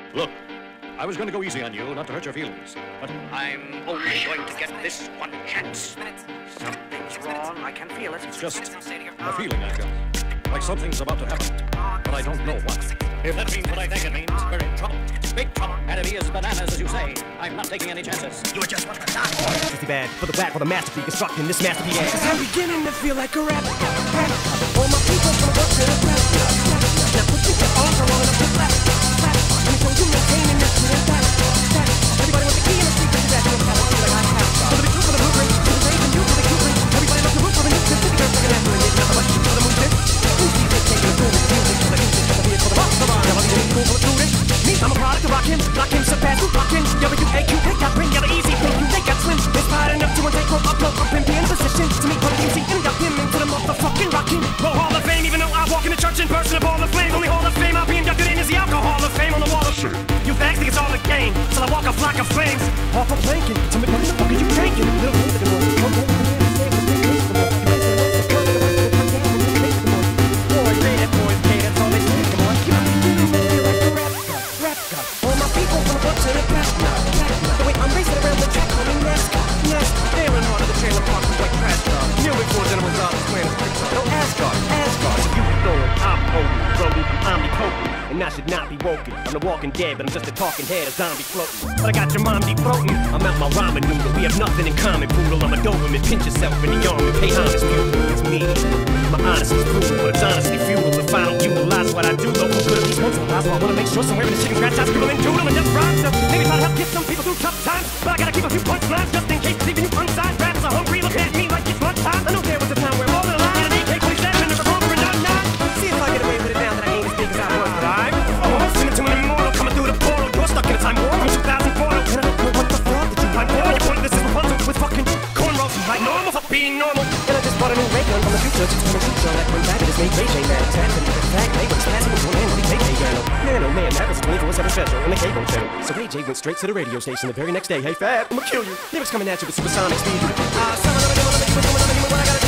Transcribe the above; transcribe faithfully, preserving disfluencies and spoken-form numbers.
Look, I was going to go easy on you, not to hurt your feelings, but I'm only going to get this one chance. Something's wrong. I can feel it. It's just a feeling I've got. Like something's about to happen, but I don't know what. If that means what I think it means, we're in trouble. Big trouble. And if he is bananas, as you say, I'm not taking any chances. You are just what the dark boy. Fifty bad for the back for the masterpiece, constructing this masterpiece. Cause I'm beginning to feel like a rap. rap. All my people from work to the rap. Now put your arms around the flip rap. Let me show you maintaining this to the back. Everybody wants the key in the street, but you're back in the palace. Like I have. For the big truth for the blueprint, for the rave and you for the cute. Everybody loves the roof for the new city girls looking after it. Nothing but for the movement. Who's these days taking the food with the music for the music for the beat for the rock? Come on, never be cool for the student. Me, I'm a product of rockin', rockin', surpass, rockin'. W A Q, they got bring, got an easy thing. You they got slim. Inspired enough to take home, upload, up and be in a position to meet what you see and got him into the motherfucking rockin'. Roll Hall of Fame, even though I walk in the church in person of Hall of Fame. Only Hall of Fame I'll be inducted in is the Alcohol of Fame on the wall of shit. You bags think it's all a game, till I walk a flock of flames. Off a planking, tell me what the fuck are you drinking? Little things that can roll, come on, come on, say what they taste the more. You ain't saying that's the curse of the rest of the podcast and you taste the more. Boy, say that boy, okay, that's all they say, come on. You know, you know, like the rap god, rap god. All my people from the book to the back now, back now. The way I'm racing around the track, calling NASCAR, NASCAR. They're in order to trailer park with white trash car. New before General Zod is wearing a picture. No Asgard, Asgard. So you be going, I'm holding, rolling, I'm omnipotent. And I should not be woken. I'm the walking dead, but I'm just a talking head, a zombie floating. But I got your mom deep floating. I'm out my ramen noodle. We have nothing in common, poodle. I'm a Doberman. Pinch yourself in the arm and pay homage, beautiful. It's me. My honesty's brutal, but it's honestly futile. If I don't utilize what I do, though, who could at least once in a while? So I wanna make sure somewhere in the chicken scratch I scribble and doodle and just rhyme. So maybe try to help get some people through tough times. But I gotta keep a few punchlines just in case leaving you unsigned. Rats are hungry, look at me like it's lunchtime. I know there was a time where all the line and A K twenty-seven and the revolver and nine nine. See if I get away with it now that I ain't as big as I was, but I'm swimming to an immortal, coming through the portal. You're stuck in a time war from two thousand four. And I don't know what the fuck did you find for? You wanted this is Rapunzel with fucking cornrows. You like normal for being normal. And I just bought a new ray gun from the future. Just gonna shoot you on that one fabulous made J J man. Tapping the fact they was passing with one hand with the K K journal. Man, oh man, that was a twenty-four seven special on the cable channel. So A J went straight to the radio station the very next day. Hey Fab, I'ma kill you. Lyrics coming at you with supersonic speed. Ah, uh, some of them are doing what I gotta